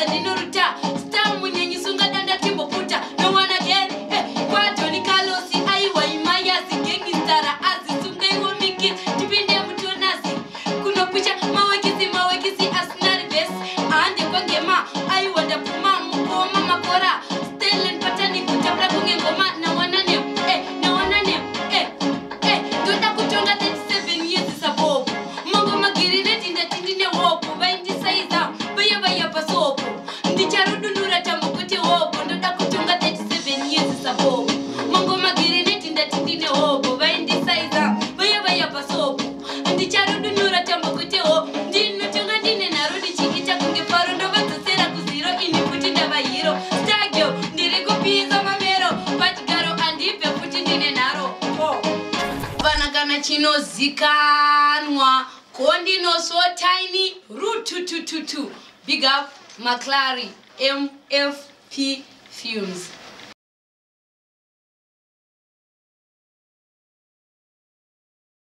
Adinoruta, Star Munyanyi Sunga Danda Kimbo Puta, no one again, what Johnny Carlos, Iowa, Maya, Gengi Stara, Azi, Sunga, will make it, Tibinda Mutunazi, Kuno Picha, Mawakisi, Asnari Best, and the Wangema, Iowa, the Puma, Mama Kora, Stellan Patani, Kutabra Goma, no one name, no one name, Dota Kutonga 37 years is a bob. Mongo Magiri in the Tindine Hope, by the Saiza, Baya Pasopo, the Charudura Tamukuti Hope, Dota Kutonga 37 years is a bob. Mongo Magiri in the Tindine Hope, by the Saiza, Baya Pasopo, and the Charudura Tamukuti Hope, Dino Tungadin and Arudi Chiquita Kungiparova to Seracuziro in the Putinava Hero, Stagio, Dirico Pisa Mamero, Patigaro, and if you're putting in an arrow. Vanagana Chino Zikanwa, Kondino so tiny, root 2222. Big up, McClary, MFP Fumes.